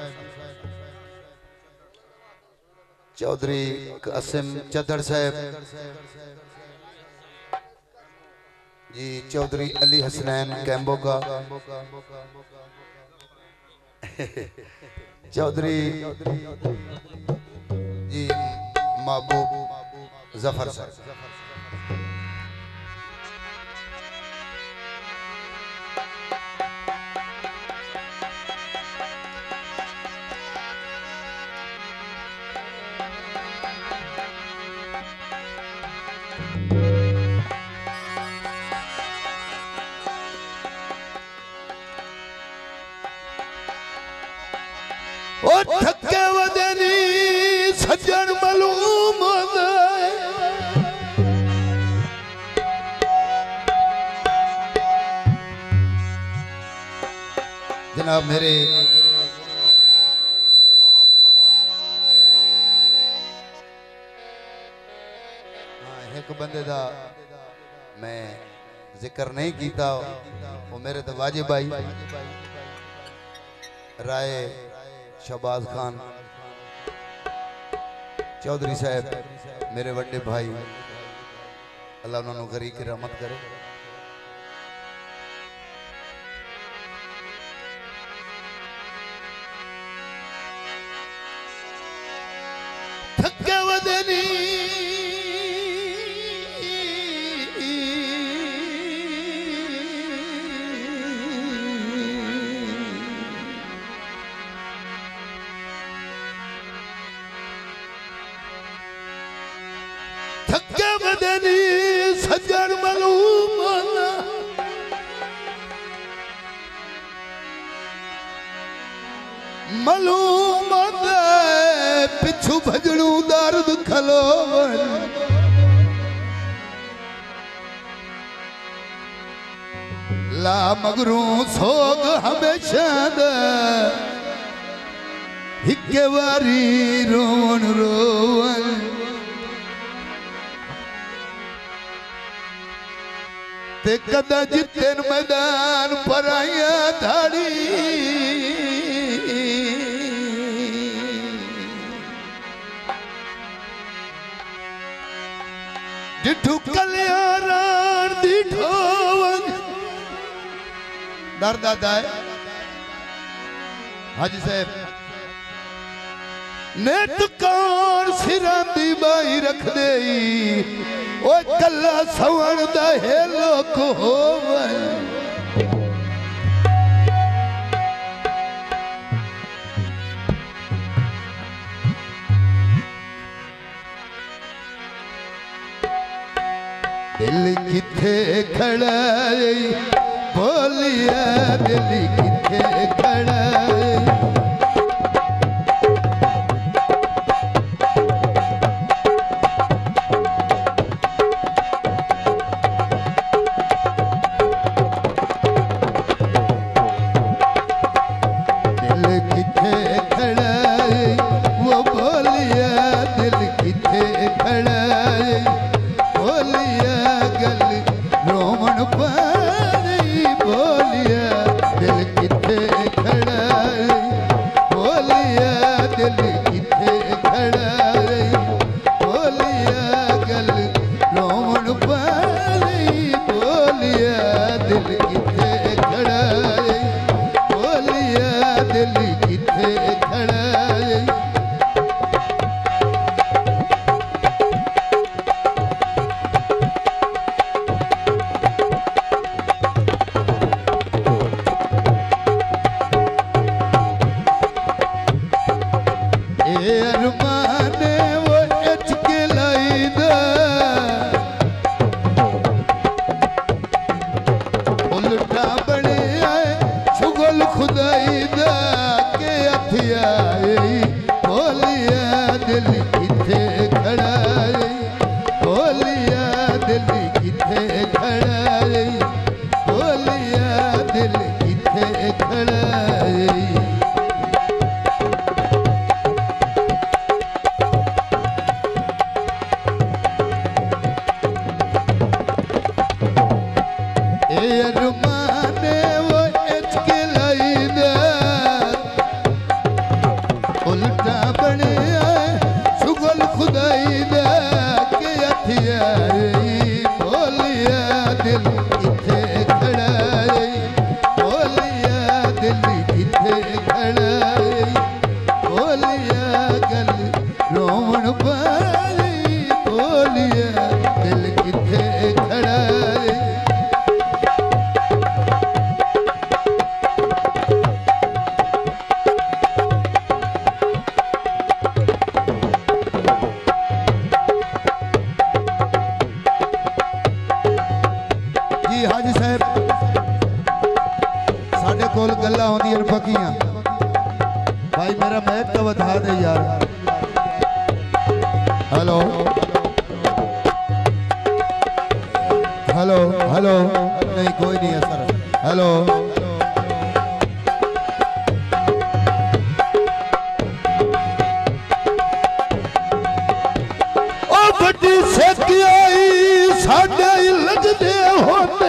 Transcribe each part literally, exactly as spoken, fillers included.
चौधरी कासिम चद्दड़ साहब जी, चौधरी अली हसनैन कैम्बो का, चौधरी जी महबूब जफर साहब, थके वदनी सज्जन मालूम जनाब मेरे एक बंदे दा मैं जिक्र नहीं किया, वो मेरे तो वाजिब भाई राय शहबाज खान चौधरी साहब मेरे बड़े भाई, अल्लाह उन्होंने गरी की रहमत करे। थके वदनी थके वदनी सज्जन मालूम मालूम पिछू भजड़ू दर्द खलोवन ला मगरू सोग हमेशा हिके वारी रोवन रोवन ते कदा जितन मैदान पर आया धाड़ी डिठू कल्याण दिठोवन डर दादा है हाजी साहब नेट कौन सिरांदी बाई रख दे ओ कला सवण दा हेलो को होवन दिल किथे खड़ा बोलिया दिल किथे खड़ा खुदाई दा के हथियाई खड़ा बोलिया गल रोवण पाई बोलिया दिल किथे खड़ा जी हाजी साहब साढ़े कोल गल्लां होंदियां पक्कियां भाई मेरा मैक तो बता दे यार हेलो हेलो हेलो नहीं कोई नहीं है सर हेलो ओ बड़ी सेकी आई साडे लगदे होते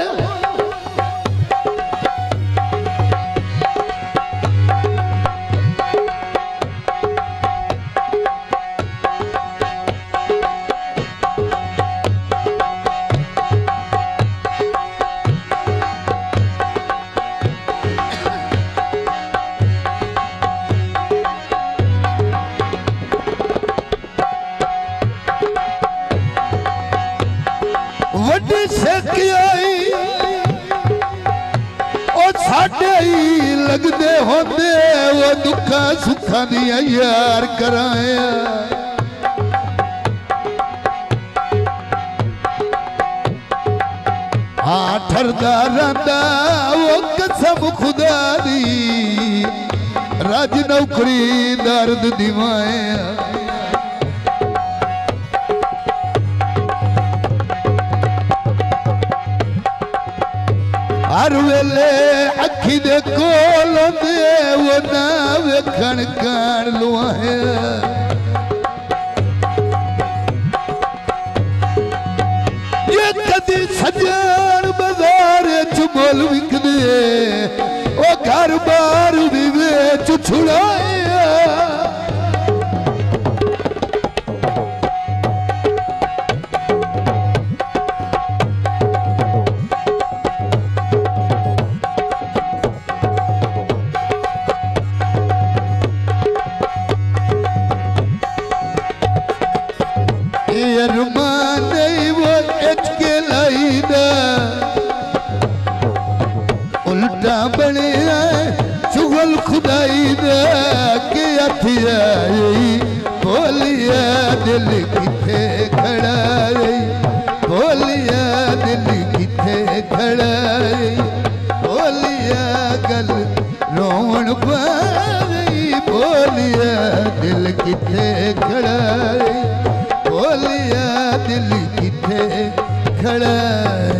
वड्डी सेकी आई ओ साडे ही लगदे होंदे वो दुखा सुखा दिया यार कराया हाँ ठरदा रंदा वो कसम खुदा दी राज नौकरी दर्द दिवाया हर वेले अखी दे कोल दे वो ना वेखण कान लुआए ये कदी सजन बाजार च मोल विकदे ओ घर बार भी वेच छुड़ाया अरमान नहीं वो इचके लाईदा उल्टा बने चुगल खुदाई दा के अथिया बोलिया दिल किथे खड़ा बोलिया दिल किथे खड़ा बोलिया गल रोवण पाई बोलिया दिल किथे खड़ा बोलिया दिल किथे खड़ा